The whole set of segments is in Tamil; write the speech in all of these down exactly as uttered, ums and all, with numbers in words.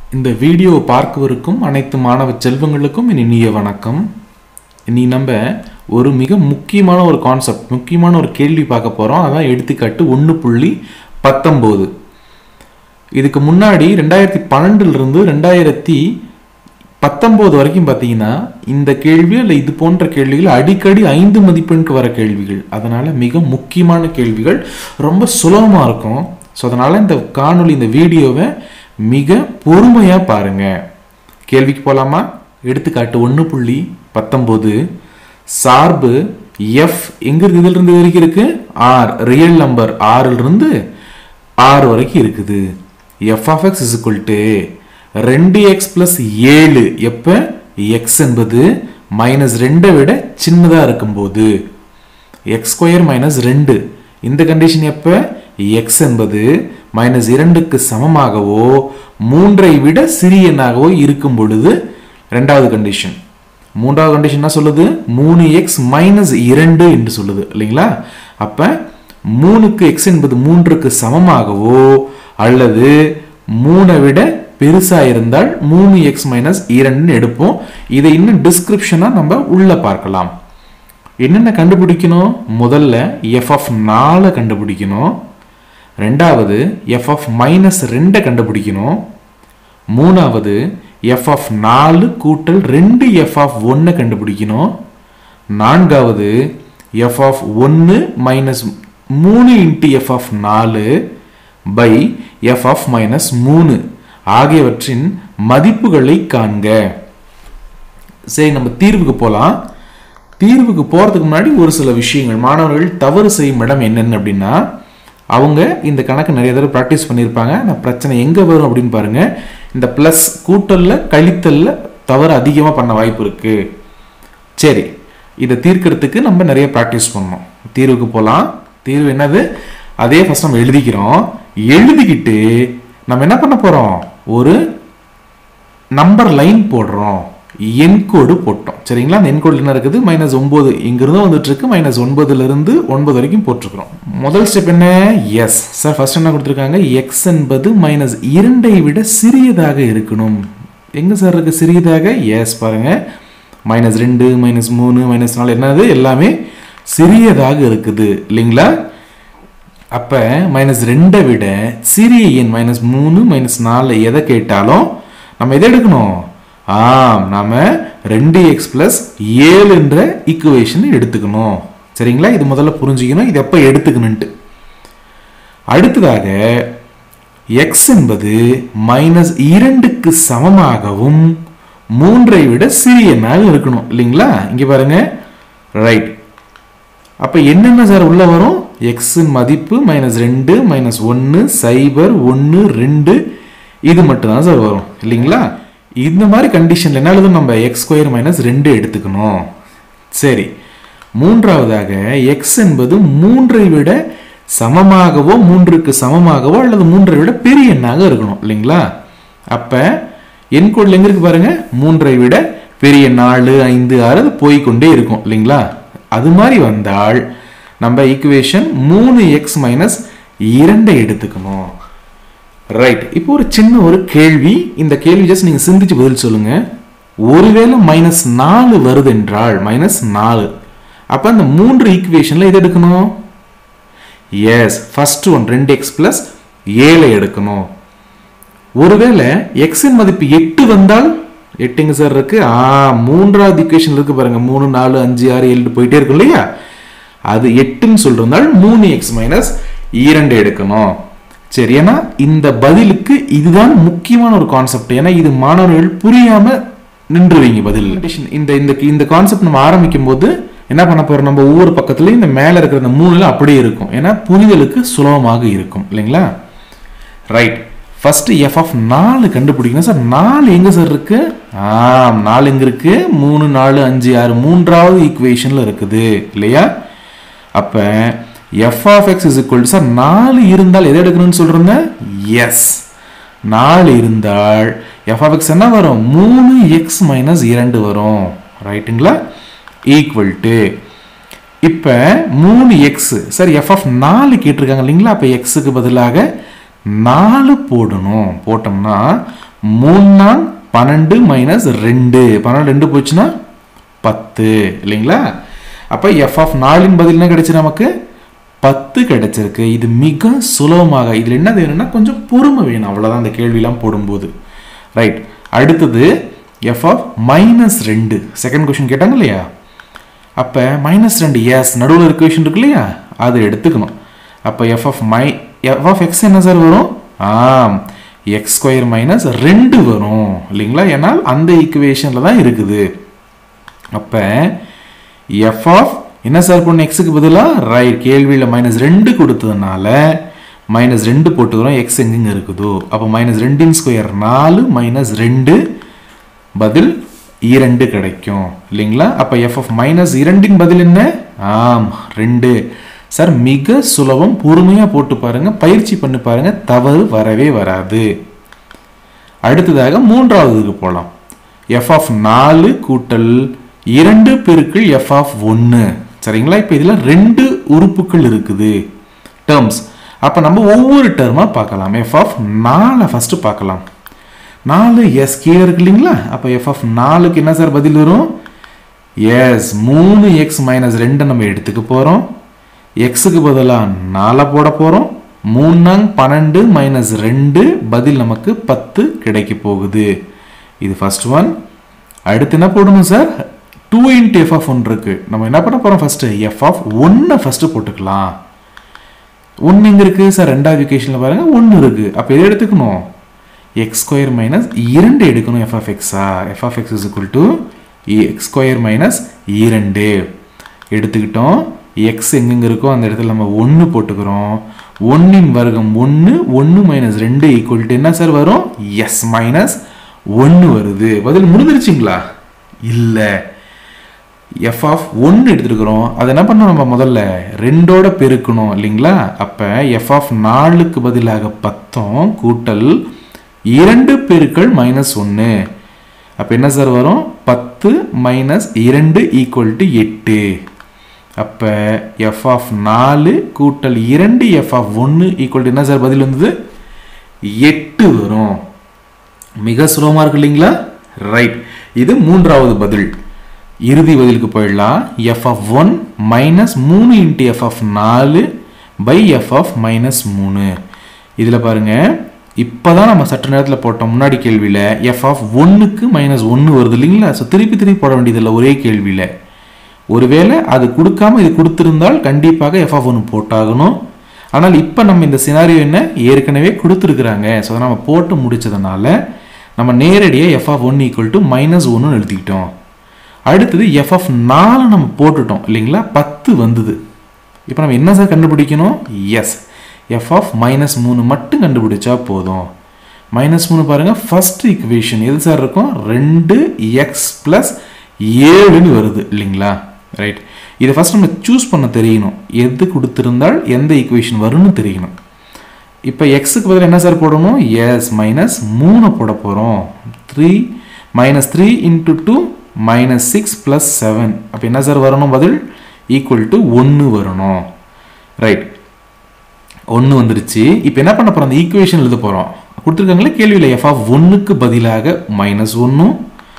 இந்த வீடியோ பார்க்கவிருக்கும் அனைத்து மாணவ செல்வங்களுக்கும் இனிய வணக்கம். இனி நம்ம ஒரு மிக முக்கியமான ஒரு கான்செப்ட், முக்கியமான ஒரு கேள்வி பார்க்க போறோம். அதான் எடுத்துக்காட்டு ஒன்று புள்ளி பத்தொன்பது. இதுக்கு முன்னாடி ரெண்டாயிரத்தி பன்னெண்டுல இருந்து ரெண்டாயிரத்தி பத்தொன்பது வரைக்கும் பார்த்தீங்கன்னா இந்த கேள்வி இல்லை இது போன்ற கேள்விகள் அடிக்கடி ஐந்து மதிப்பெண்ணுக்கு வர கேள்விகள். அதனால மிக முக்கியமான கேள்விகள், ரொம்ப சுலபமாக இருக்கும். ஸோ அதனால இந்த காணொலி, இந்த வீடியோவை மிக பொறுமையா பாருங்க. கேள்விக்கு போலாமா? எடுத்துக்காட்டு ஒன்று புள்ளி பத்தொன்பது. சார்பு எஃப் எங்க இருக்கு? இதுல இருந்து வரைக்கும் இருக்கு ஆர், ரியல் நம்பர் ஆறுல இருந்து ஆறு வரைக்கும் இருக்குது. F of X is equal to ரெண்டு எக்ஸ் பிளஸ் ஏழு. எப்ப எக்ஸ் என்பது மைனஸ் ரெண்டை விட சின்னதா இருக்கும்போது. எக்ஸ் ஸ்கொயர் மைனஸ் ரெண்டு. இந்த கண்டிஷன் எப்ப எக்ஸ் என்பது மைனஸ் இரண்டுக்கு சமமாகவோ மூன்றை விட சிறிய எண்ணாகவோ இருக்கும் பொழுது இரண்டாவது கண்டிஷன். மூன்றாவது கண்டிஷன் என்ன சொல்லுது? மூணு எக்ஸ் மைனஸ் இரண்டு என்று சொல்லுது இல்லைங்களா? அப்ப மூணுக்கு எக்ஸ் என்பது மூன்றுக்கு சமமாகவோ அல்லது மூணை விட பெருசா இருந்தால் மூணு எக்ஸ் மைனஸ் இரண்டு எடுப்போம். இதை இன்னும் டிஸ்கிரிப்ஷனா நம்ம உள்ள பார்க்கலாம். என்னென்ன கண்டுபிடிக்கணும்? முதல்ல எஃப் ஆஃப் நாலு கண்டுபிடிக்கணும். ரெண்டாவது எஃப் ஆஃப் மைனஸ் ரெண்டை கண்டுபிடிக்கணும். மூணாவது எஃப் ஆஃப் நாலு கூட்டல் ரெண்டு எஃப் ஆஃப் ஒன்னை கண்டுபிடிக்கணும். நான்காவது எஃப் ஆஃப் ஒன்று மைனஸ் மூணு இன்ட்டு எஃப் ஆஃப் நாலு பை எஃப் ஆஃப் மைனஸ் மூணு ஆகியவற்றின் மதிப்புகளை காண்க. சரி, நம்ம தீர்வுக்கு போகலாம். தீர்வுக்கு போகிறதுக்கு முன்னாடி ஒரு சில விஷயங்கள், மாணவர்கள் தவறு செய்யும் இடம் என்னென்னு அப்படின்னா, அவங்க இந்த கணக்கு நிறைய தடவை ப்ராக்டிஸ் பண்ணியிருப்பாங்க. அந்த பிரச்சனை எங்கே வரும் அப்படின்னு பாருங்க. இந்த ப்ளஸ் கூட்டல்ல கழித்தல்ல தவறு அதிகமாக பண்ண வாய்ப்பு இருக்கு. சரி, இதை தீர்க்கிறதுக்கு நம்ம நிறைய ப்ராக்டிஸ் பண்ணணும். தீர்வுக்கு போகலாம். தீர்வு என்னது? அதே ஃபர்ஸ்ட் நம்ம எழுதிக்கிறோம். எழுதிக்கிட்டு நம்ம என்ன பண்ண போறோம்? ஒரு நம்பர் லைன் போடுறோம். என்கோடு போட்டோம். சரிங்களா? அந்த என்கோடு என்ன இருக்குது? மைனஸ் ஒன்பது இங்கிருந்து வந்துட்டு இருக்கு. மைனஸ் ஒன்பதுல இருந்து ஒன்பது வரைக்கும் போட்டிருக்கிறோம். முதல் ஸ்டெப் என்ன? Yes sir. ஃபர்ஸ்ட் என்ன கொடுத்துருக்காங்க? எக்ஸ் என்பது மைனஸ் இரண்டை விட சிறியதாக இருக்கணும். எங்க சார் இருக்கு சிறியதாக? எஸ் பாருங்க, மைனஸ் ரெண்டு, மைனஸ் மூணு, மைனஸ் நாலு என்னது எல்லாமே சிறியதாக இருக்குது இல்லைங்களா? அப்ப மைனஸ் ரெண்டை விட சிறிய எண் மைனஸ் மூணு, மைனஸ் நாலு எதை கேட்டாலும் நம்ம எதை எடுக்கணும்? ஆம், நாம ரெண்டு எக்ஸ் பிளஸ் ஏழு என்ற ஈக்குவேஷன் எடுத்துக்கணும். சரிங்களா? இது முதல்ல புரிஞ்சுக்கணும், இது எப்ப எடுத்துக்கணும்ட்டு. அடுத்ததாக எக்ஸ் என்பது மைனஸ் இரண்டுக்கு சமமாகவும் மூன்றை விட சிறிய எண்ணாக இருக்கணும் இல்லைங்களா? இங்க பாருங்க, ரைட். அப்ப என்னென்ன சார் உள்ள வரும்? எக்ஸ் மதிப்பு மைனஸ் ரெண்டு, மைனஸ் ஒன்னு, சைபர், ஒன்னு, ரெண்டு, இது மட்டும் தான் சார் வரும் இல்லைங்களா? இந்த மாதிரி கண்டிஷன்ல என்ன எழுதும்? நம்ம எக்ஸ் ஸ்கொயர் மைனஸ் ரெண்டு எடுத்துக்கணும். சரி, மூன்றாவதாக எக்ஸ் என்பது மூன்றை விட சமமாகவோ மூன்றுக்கு சமமாகவோ அல்லது மூன்றை விட பெரிய எண்ணாக இருக்கணும் இல்லைங்களா? அப்ப என் கோட்ல எங்க இருக்கு பாருங்க, மூன்றை விட பெரிய நாலு, ஐந்து, ஆறு போய்கொண்டே இருக்கும் இல்லைங்களா? அது மாதிரி வந்தால் நம்ம ஈக்குவேஷன் மூணு எக்ஸ் மைனஸ் இரண்டை எடுத்துக்கணும். ரைட். இப்போ ஒரு சின்ன ஒரு கேள்வி. இந்த கேள்வி ஜஸ்ட் நீங்க சிந்திச்சு பதில் சொல்லுங்க. ஒருவேளை மைனஸ் நாலு வருது என்றால், மைனஸ் நாலு, அப்ப அந்த மூன்று ஈக்குவேஷன்ல எது எடுக்கணும்? எஸ், ஃபர்ஸ்ட் ஒன் ரெண்டு எக்ஸ் பிளஸ் ஏழை எடுக்கணும். ஒருவேளை எக்ஸின் மதிப்பு எட்டு வந்தால், எட்டுங்க சார் இருக்கு, ஆ மூன்றாவது ஈக்குவேஷன் இருக்கு பாருங்க, மூணு, நாலு, அஞ்சு, ஆறு, ஏழு போயிட்டே இருக்கும் இல்லையா? அது எட்டுன்னு சொல்றதால் மூணு எக்ஸ் மைனஸ் இரண்டு எடுக்கணும். சரி, ஏன்னா இந்த பதிலுக்கு இதுதான் முக்கியமான ஒரு கான்செப்ட். ஏன்னா இது மாணவர்கள் புரியாம நின்றுவீங்க பதில். இந்த இந்த இந்த கான்செப்ட் நம்ம ஆரம்பிக்கும் போது என்ன பண்ண போறோம்? நம்ம ஒவ்வொரு பக்கத்துலயும் இந்த மேல இருக்கிற இந்த மூணுல அப்படியே இருக்கும். ஏன்னா புரிதலுக்கு சுலபமாக இருக்கும் இல்லைங்களா? ரைட். ஃபர்ஸ்ட் எஃப் ஆஃப் நாலு கண்டுபிடிக்கணும் சார். நாலு எங்க சார் இருக்கு? ஆம், நாலு எங்க இருக்கு? மூணு, நாலு, அஞ்சு, ஆறு மூன்றாவது ஈக்குவேஷன்ல இருக்குது இல்லையா? அப்ப f of x is equal to, sir நாலு இருந்தால் எதை எடுக்கணும்னு சொல்றேங்க? எஸ், நாலு இருந்தால் f of x என்ன வரும்? மூணு எக்ஸ் மைனஸ் இரண்டு வரும். ரைட்டுங்களா? ஈக்குவல் டு, இப்ப மூணு எக்ஸ் சார் f of நாலு கேட்டிருக்காங்க இல்லைங்களா? அப்ப எக்ஸுக்கு பதிலாக நாலு போடணும். போட்டோம்னா மூணு நாங் பன்னெண்டு மைனஸ் ரெண்டு, பன்னெண்டு ரெண்டு போச்சுன்னா பத்து இல்லைங்களா? அப்போ எஃப் ஆஃப் நாலின் பதில் என்ன கிடைச்சு நமக்கு பத்து கிடைச்சிருக்கு. இது மிக சுலபமாக. இதில் என்ன வேணும்னா கொஞ்சம் பொறுமை வேணும், அவ்வளோதான் இந்த கேள்வியெல்லாம் போடும்போது. ரைட், அடுத்தது எஃப் ஆஃப் மைனஸ் ரெண்டு செகண்ட் கொஸ்டின் கேட்டாங்க இல்லையா? அப்போ மைனஸ் ரெண்டு எஸ் நடுவில் இருக்க கொஸ்டின் இருக்கு இல்லையா, அதை எடுத்துக்கணும். அப்போ F of my F of X என்ன சார் வரும்? ஆம், எக்ஸ் ஸ்கொயர் மைனஸ் ரெண்டு வரும் இல்லைங்களா? ஏன்னால் அந்த ஈக்குவேஷனில் தான் இருக்குது. அப்போ எஃப் ஆஃப் என்ன சார் பண்ணணும் எக்ஸுக்கு பதிலாக? ரைட், கேள்வியில் மைனஸ் ரெண்டு கொடுத்ததுனால மைனஸ் ரெண்டு போட்டுக்கிறோம். எக்ஸ் எங்கெங்க இருக்குதோ அப்போ மைனஸ் ரெண்டின் ஸ்கொயர் நாலு மைனஸ் ரெண்டு பதில் இரண்டு கிடைக்கும் இல்லைங்களா? அப்போ எஃப் ஆஃப் மைனஸ் இரண்டின் பதில் என்ன? ஆம், ரெண்டு. சார் மிக சுலபம், பொறுமையாக போட்டு பாருங்க, பயிற்சி பண்ணி பாருங்க, தவறு வரவே வராது. அடுத்ததாக மூன்றாவதுக்கு போகலாம். எஃப் ஆஃப் நாலு கூட்டல் இரண்டு பெருக்கள் எஃப் ஆஃப் ஒன்று சரிங்களா? இப்போ இதில் ரெண்டு உறுப்புகள் இருக்குது டேர்ம்ஸ். அப்போ நம்ம ஒவ்வொரு டேர்மாக பார்க்கலாம். எஃப் ஆஃப் நாலை ஃபஸ்ட்டு பார்க்கலாம். நாலு எஸ் கீழே இருக்கு இல்லைங்களா? அப்போ எஃப் ஆஃப் நாலுக்கு என்ன சார் பதில் வரும்? எஸ் மூணு எக்ஸ் மைனஸ் ரெண்டை நம்ம எடுத்துக்க போகிறோம். எக்ஸுக்கு பதிலாக நாலை போட போகிறோம். மூணாங் பன்னெண்டு மைனஸ் ரெண்டு பதில் நமக்கு பத்து கிடைக்க போகுது. இது ஃபர்ஸ்ட் ஒன். அடுத்து என்ன போடணும் sir? Two into F of ஒன்று இருக்கு. நம்ம என்ன பண்ண போகிறோம்? ஃபஸ்ட்டு எஃப் ஆஃப் ஒன்றை ஃபஸ்ட்டு போட்டுக்கலாம். ஒன்று எங்கே இருக்குது சார்? ரெண்டாவது ஈக்குவேஷனில் பாருங்கள் ஒன்று இருக்குது. அப்போ எதை எடுத்துக்கணும்? எக்ஸ் ஸ்கொயர் மைனஸ் இரண்டு எடுக்கணும். எஃப் ஆஃப் எக்ஸா? F of X is equal to X square minus இரண்டு எடுத்துக்கிட்டோம். எக்ஸ் எங்கெங்கே இருக்கோ அந்த இடத்துல நம்ம ஒன்று போட்டுக்கிறோம். ஒன்றின் வர்க்கம் ஒன்று, ஒன்று மைனஸ் ரெண்டு ஈக்குவல் டு என்ன சார் வரும்? எஸ் மைனஸ் ஒன்று வருது. பதில் முடிஞ்சிருச்சிங்களா? இல்லை, எஃப் ஆஃப் ஒன்று எடுத்துருக்கிறோம். அதை என்ன பண்ணோம்? நம்ம முதல்ல ரெண்டோட பெருக்கணும் இல்லைங்களா? அப்போ எஃப் ஆஃப் நாலுக்கு பதிலாக பத்தும் கூட்டல் இரண்டு பெருக்கள் மைனஸ் ஒன்று. அப்போ என்ன சார் வரும்? பத்து மைனஸ் இரண்டு ஈக்குவல் டு எட்டு. அப்போ எஃப் ஆஃப் நாலு கூட்டல் இரண்டு எஃப் ஆஃப் ஒன்று ஈக்குவல் டு என்ன சார் பதில் வந்தது? எட்டு வரும். மிக சுலபமாக இருக்கு இல்லைங்களா? ரைட், இது மூன்றாவது பதில். இறுதி பதிலுக்கு போயிடலாம். எஃப் ஆஃப் ஒன் மைனஸ் மூணு இன்ட்டு எஃப் ஆஃப் நாலு பை எஃப் ஆஃப் மைனஸ் மூணு. இதில் பாருங்க, இப்போ தான் நம்ம சற்று நேரத்தில் போட்டோம் முன்னாடி கேள்வியில் எஃப் ஆஃப் ஒன்றுக்கு மைனஸ் ஒன்று வருது இல்லைங்களா? ஸோ திருப்பி திருப்பி போட வேண்டியதில்லை ஒரே கேள்வியில். ஒருவேளை அது கொடுக்காம இது கொடுத்துருந்தால் கண்டிப்பாக எஃப் ஆஃப் ஒன்று போட்டாகணும். ஆனால் இப்போ நம்ம இந்த சினாரியோ என்ன ஏற்கனவே கொடுத்துருக்குறாங்க. ஸோ அதை நம்ம போட்டு முடித்ததுனால நம்ம நேரடியாக F of one equal to minus ஒன்றுன்னு எழுதிக்கிட்டோம். அடுத்தது எஃப் ஆஃப் நாலு நம்ம போட்டுட்டோம் இல்லைங்களா? பத்து வந்தது. இப்போ நம்ம என்ன சார் கண்டுபிடிக்கணும்? எஸ், எஃப் ஆஃப் மைனஸ் மூணு மட்டும் கண்டுபிடிச்சா போதும். மைனஸ் மூணு பாருங்கள், ஃபர்ஸ்ட் ஈக்குவேஷன் எது சார் இருக்கும்? ரெண்டு எக்ஸ் ப்ளஸ் ஏழுன்னு வருது இல்லைங்களா? ரைட், இதை ஃபர்ஸ்ட் நம்ம சூஸ் பண்ண தெரியணும். எது கொடுத்துருந்தால் எந்த ஈக்குவேஷன் வரும்னு தெரியணும். இப்போ எக்ஸுக்கு பதில் என்ன சார் போடணும்? எஸ் மைனஸ் மூணு போட போகிறோம். Three minus three into two minus six plus seven. அப்போ என்ன சார் வரணும்? பதில் ஈக்குவல் டு ஒன்று வரணும். ரைட், ஒன்று வந்துருச்சு. இப்போ என்ன பண்ண போகிறோம்? அந்த ஈக்குவேஷன் எழுத போகிறோம். கொடுத்துருக்காங்களே கேள்வியில் எஃப் ஆஃப் ஒன்றுக்கு பதிலாக மைனஸ் ஒன்று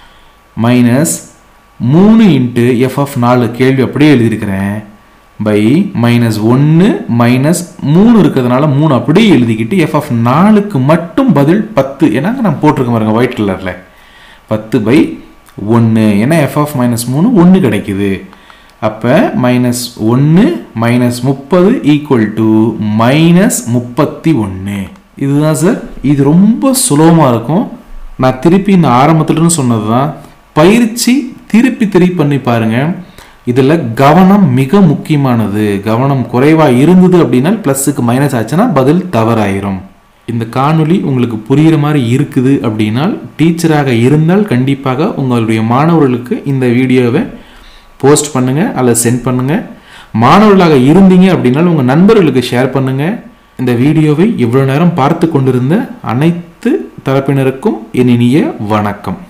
மைனஸ் மூணு இன்ட்டு எஃப் ஆஃப் நாலு கேள்வி அப்படியே எழுதியிருக்கிறேன் பை மைனஸ் ஒன்று மைனஸ் மூணு இருக்கிறதுனால மூணு அப்படியே எழுதிக்கிட்டு எஃப் ஆஃப் நாலுக்கு மட்டும் பதில் பத்து. ஏன்னாங்க நான் போட்டிருக்க பாருங்க ஒயிட் கலரில் பத்து பை ஒன்று. ஏன்னா எஃப் ஆஃப் மைனஸ் மூணு ஒன்று கிடைக்குது. அப்போ மைனஸ் ஒன்று மைனஸ் முப்பது ஈக்குவல் டு மைனஸ் முப்பத்தி ஒன்று. இதுதான் சார். இது ரொம்ப சுலபமாக இருக்கும். நான் திருப்பி இந்த ஆரம்பத்துலன்னு சொன்னது தான். பயிற்சி திருப்பி திருப்பி பண்ணி பாருங்கள். இதில் கவனம் மிக முக்கியமானது. கவனம் குறைவாக இருந்தது அப்படின்னா ப்ளஸுக்கு மைனஸ் ஆச்சுன்னா பதில் தவறாயிரும். இந்த காணொளி உங்களுக்கு புரிகிற மாதிரி இருக்குது அப்படின்னா டீச்சராக இருந்தால் கண்டிப்பாக உங்களுடைய மாணவர்களுக்கு இந்த வீடியோவை போஸ்ட் பண்ணுங்கள் அல்லது சென்ட் பண்ணுங்கள். மாணவர்களாக இருந்தீங்க அப்படின்னா உங்கள் நண்பர்களுக்கு ஷேர் பண்ணுங்கள். இந்த வீடியோவை இவ்வளோ நேரம் பார்த்து கொண்டிருந்த அனைத்து தரப்பினருக்கும் என் இனிய வணக்கம்.